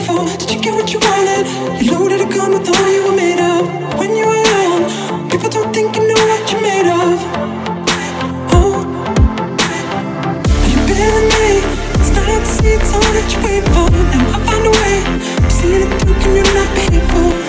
for? Did you get what you wanted? You loaded a gun with all you were made of. When you were young, people don't think you know what you're made of. Oh, are you better than me? It's not to see, it's all that you wait for. Now I find a way, I'm seeing it through, can you not be hateful?